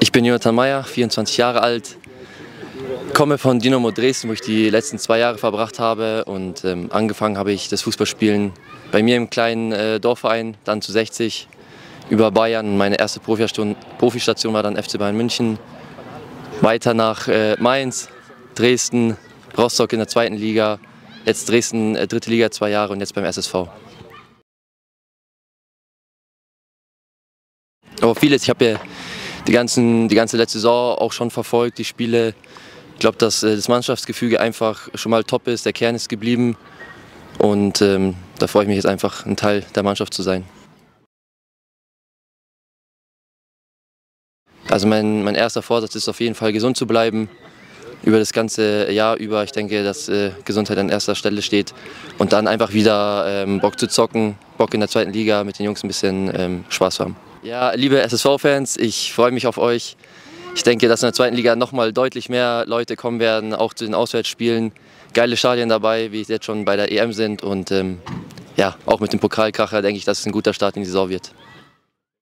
Ich bin Jonathan Meyer, 24 Jahre alt, komme von Dynamo Dresden, wo ich die letzten 2 Jahre verbracht habe, und angefangen habe ich das Fußballspielen bei mir im kleinen Dorfverein, dann zu 60, über Bayern. Meine erste Profistation war dann FC Bayern München, weiter nach Mainz, Dresden, Rostock in der 2. Liga, jetzt Dresden 3. Liga 2 Jahre und jetzt beim SSV. Aber vieles, ich habe ja die ganze letzte Saison auch schon verfolgt, die Spiele. Ich glaube, dass das Mannschaftsgefüge einfach schon mal top ist, der Kern ist geblieben, und da freue ich mich jetzt einfach, ein Teil der Mannschaft zu sein. Also mein erster Vorsatz ist auf jeden Fall, gesund zu bleiben, über das ganze Jahr über. Ich denke, dass Gesundheit an erster Stelle steht, und dann einfach wieder Bock zu zocken, Bock in der 2. Liga mit den Jungs ein bisschen Spaß zu haben. Ja, liebe SSV-Fans, ich freue mich auf euch. Ich denke, dass in der 2. Liga nochmal deutlich mehr Leute kommen werden, auch zu den Auswärtsspielen. Geile Stadien dabei, wie es jetzt schon bei der EM sind, und ja, auch mit dem Pokalkracher denke ich, dass es ein guter Start in die Saison wird.